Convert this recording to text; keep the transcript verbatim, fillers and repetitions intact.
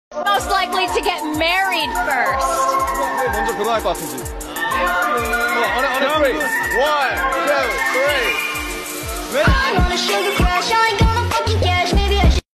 Most likely to get married first. 먼저 결혼할 것 같은지. On a, on a three. One, two, three. Ready?